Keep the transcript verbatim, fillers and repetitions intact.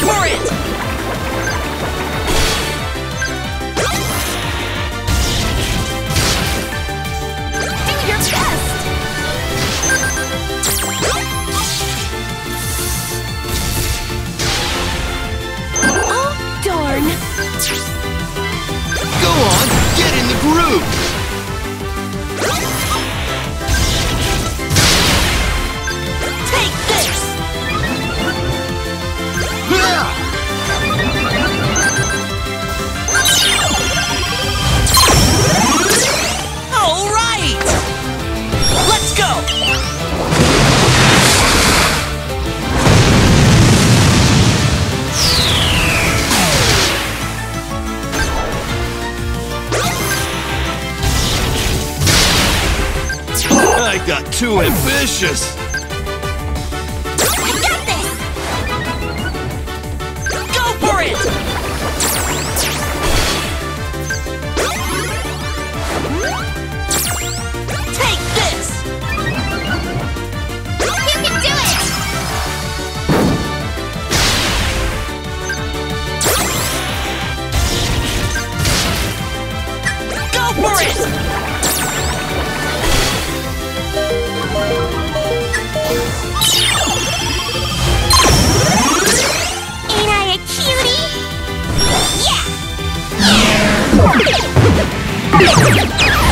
for it! Do your best! Oh, darn! Go on, get in the groove! Take this! All right! Let's go! I got too ambitious! I got this! Go for it! Take this! You can do it! Go for it! Ain't I a cutie? Yeah!